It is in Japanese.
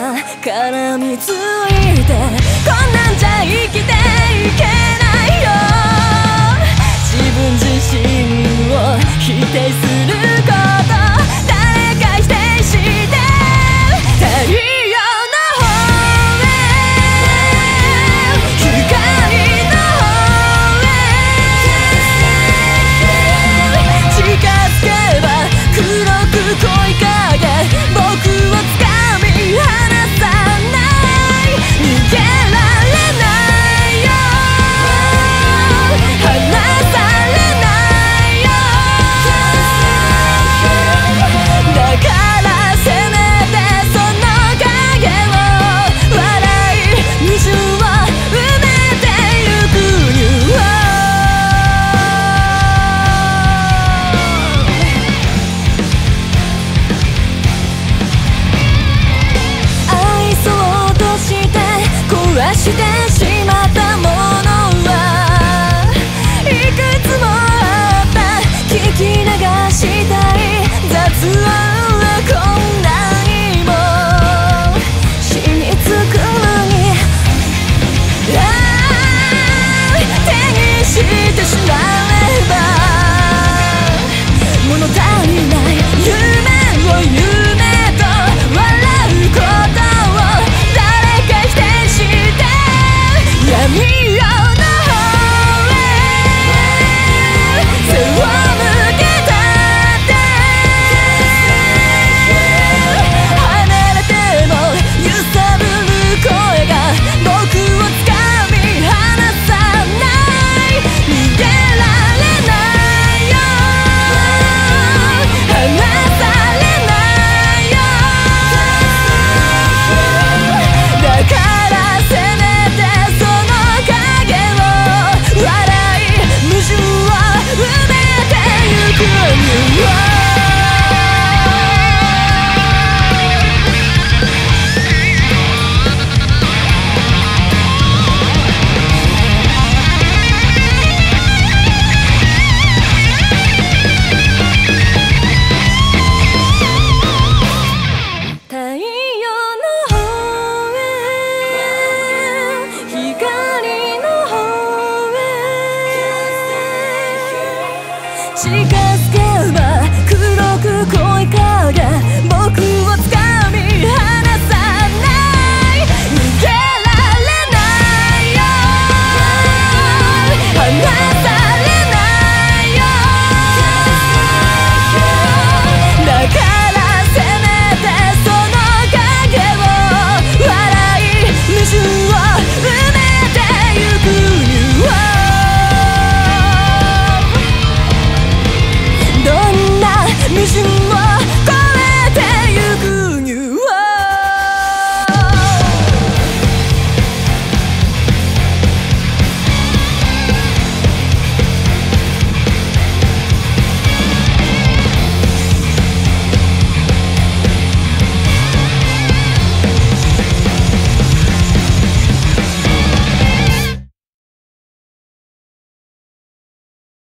が絡みついて、こんなんじゃ生きていけないよ。自分自身を否定すること、誰か否定して太陽の方へ、光の方へ近づけば黒く濃い影、僕を掴み離さない、逃げられないよ、離されないよ。だからせめてその影を笑い、矛盾を埋めてゆくには、壊してしまったものはいくつもあった、聞き流したい雑音はこんなにも染みつくのに、手にしてしまえば物足りない夢を夢と笑うことを誰か否定して闇夜の方へ背を向けたって離れても揺さぶる声が僕を掴み離さない、逃げられないよ、離されないよ。だからせめてその影を笑い、矛盾を埋めてゆくには、太陽の方へ光の方へ近づけば黒く濃い影、僕を掴み離さない、逃げられないよ、離されないよ。だからせめてその影を笑い、矛盾を埋めてゆくには、どんな矛盾